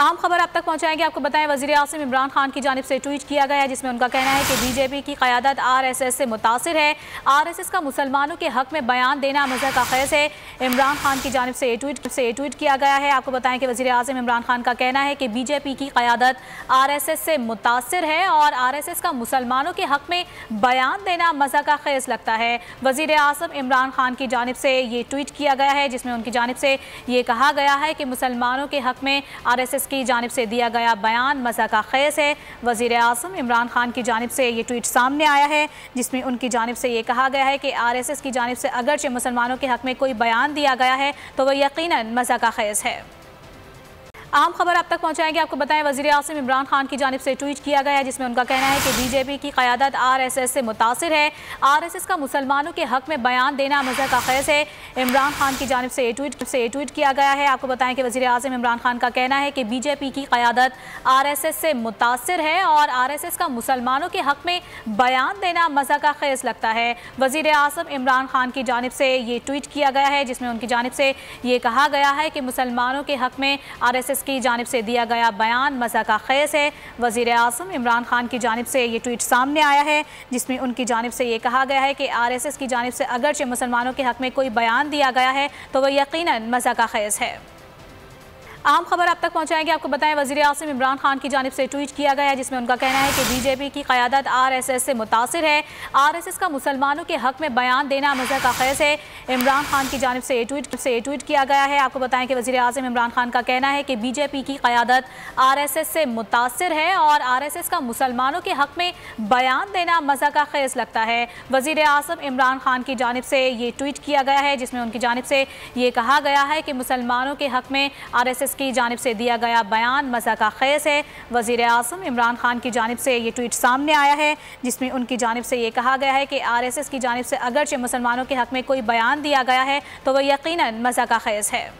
अहम खबर अब तक पहुंचाएंगे। आपको बताएं, वज़ीर आज़म इमरान खान की जानिब से ट्वीट किया गया है जिसमें उनका कहना है कि बीजेपी की क़यादत RSS से मुतासिर है। RSS का मुसलमानों के हक में बयान देना मज़हब का ख़ैस है। इमरान खान की जानिब से ट्वीट किया गया है। आपको बताएं कि वज़ीर आज़म इमरान खान का कहना है कि बीजेपी की क़यादत RSS से मुतासिर है और RSS का मुसलमानों के हक में बयान देना मज़हब का ख़ैस लगता है। वज़ीर आज़म इमरान खान की जानिब से ये ट्वीट किया गया है जिसमें उनकी जानिब से ये कहा गया है कि मुसलमानों के हक में RSS की जानिब से दिया गया बयान मज़हब का ख़ैस है। वज़ीर आज़म इमरान खान की जानिब से ये ट्वीट सामने आया है जिसमें उनकी जानिब से ये कहा गया है कि RSS की जानिब से अगरचे मुसलमानों के हक में कोई बयान दिया गया है तो वह यकीनन मज़हब का ख़ैस है। अहम खबर अब तक पहुंचाएंगे। आपको बताएं, वज़ीर आज़म इमरान खान की जानिब से ट्वीट किया गया है जिसमें उनका कहना है कि बीजेपी की क़यादत RSS से मुतासिर है। RSS का मुसलमानों के हक में बयान देना मज़हब का ख़ैस है। इमरान खान की जानिब से ट्वीट किया गया है। आपको बताएं कि वज़ीर आज़म इमरान खान का कहना है कि बीजेपी की क़यादत RSS से मुतासिर है और RSS का मुसलमानों के हक में बयान देना मज़हब का ख़ैस लगता है। वज़ीर आज़म इमरान खान की जानिब से ये ट्वीट किया गया है जिसमें उनकी जानिब से ये कहा गया है कि मुसलमानों के हक में RSS की जानिब से दिया गया बयान मज़हब का ख़ैस है। वज़ीर आज़म इमरान खान की जानिब से ये ट्वीट सामने आया है जिसमें उनकी जानिब से ये कहा गया है कि RSS की जानिब से अगरचे मुसलमानों के हक में कोई बयान दिया गया है तो वह यकीनन मज़हब का ख़ैस है। अहम खबर अब तक पहुंचाएंगे। आपको बताएं, वज़ीर आज़म इमरान खान की जानिब से ट्वीट किया गया है जिसमें उनका कहना है कि बीजेपी की क़यादत RSS से मुतासिर है। RSS का मुसलमानों के हक में बयान देना मज़हब का ख़ैस है। इमरान खान की जानिब से ट्वीट किया गया है। आपको बताएं कि वज़ीर आज़म इमरान खान का कहना है कि बीजेपी की क़यादत RSS से मुतासिर है और RSS का मुसलमानों के हक में बयान देना मज़हब का ख़ैस लगता है। वज़ीर आज़म इमरान खान की जानिब से ये ट्वीट किया गया है जिसमें उनकी जानिब से ये कहा गया है कि मुसलमानों के हक में RSS की जानिब से दिया गया बयान मज़हब का ख़ैस है। वज़ीर आज़म इमरान खान की जानिब से ये ट्वीट सामने आया है जिसमें उनकी जानिब से ये कहा गया है कि RSS की जानिब से अगरचे मुसलमानों के हक में कोई बयान दिया गया है तो वह यकीनन मज़हब का ख़ैस है।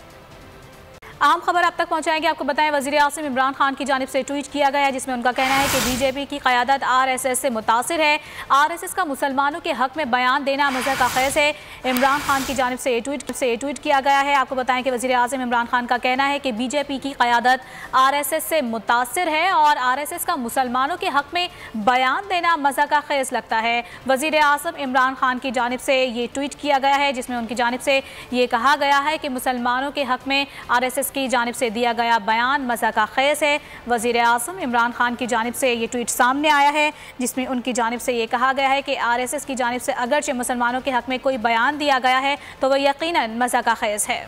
अहम खबर अब तक पहुंचाएंगे। आपको बताएं, वज़ीर आज़म इमरान खान की जानिब से ट्वीट किया गया है जिसमें उनका कहना है कि बीजेपी की क़यादत RSS से मुतासिर है। RSS का मुसलमानों के हक में बयान देना मज़हब का ख़ैस है। इमरान खान की जानिब से ट्वीट किया गया है। आपको बताएं कि वज़ीर आज़म इमरान खान का कहना है कि बीजेपी की क़यादत RSS से मुतासिर है और RSS का मुसलमानों के हक में बयान देना मज़हब का ख़ैस लगता है। वज़ीर आज़म इमरान खान की जानिब से ये ट्वीट किया गया है जिसमें उनकी जानिब से ये कहा गया है कि मुसलमानों के हक में RSS की जानिब से दिया गया बयान मज़हब का ख़ैस है। वज़ीर आज़म इमरान खान की जानिब से ये ट्वीट सामने आया है जिसमें उनकी जानिब से ये कहा गया है कि RSS की जानिब से अगरचे मुसलमानों के हक में कोई बयान दिया गया है तो वह यकीनन मज़हब का ख़ैस है।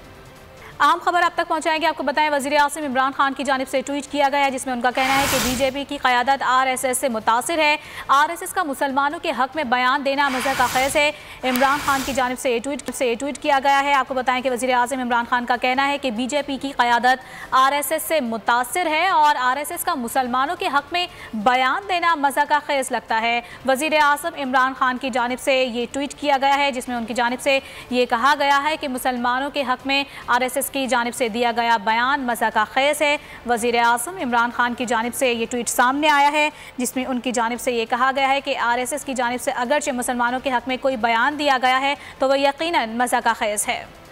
अहम खबर अब तक पहुंचाएंगे। आपको बताएं, वज़ीर आज़म इमरान खान की जानिब से ट्वीट किया गया है जिसमें उनका कहना है कि बीजेपी की क़यादत RSS से मुतासिर है। RSS का मुसलमानों के हक में बयान देना मज़हब का ख़ैस है। इमरान खान की जानिब से ट्वीट किया गया है। आपको बताएं कि वज़ीर आज़म इमरान खान का कहना है कि बीजेपी की क़यादत RSS से मुतासिर है और RSS का मुसलमानों के हक में बयान देना मज़हब का ख़ैस लगता है। वज़ीर आज़म इमरान खान की जानिब से ये ट्वीट किया गया है जिसमें उनकी जानिब से ये कहा गया है कि मुसलमानों के हक में RSS की जानिब से दिया गया बयान मज़हब का ख़ैस है। वज़ीर आज़म इमरान खान की जानिब से ये ट्वीट सामने आया है जिसमें उनकी जानिब से ये कहा गया है कि RSS की जानिब से अगरचे मुसलमानों के हक में कोई बयान दिया गया है तो वह यकीनन मज़हब का ख़ैस है।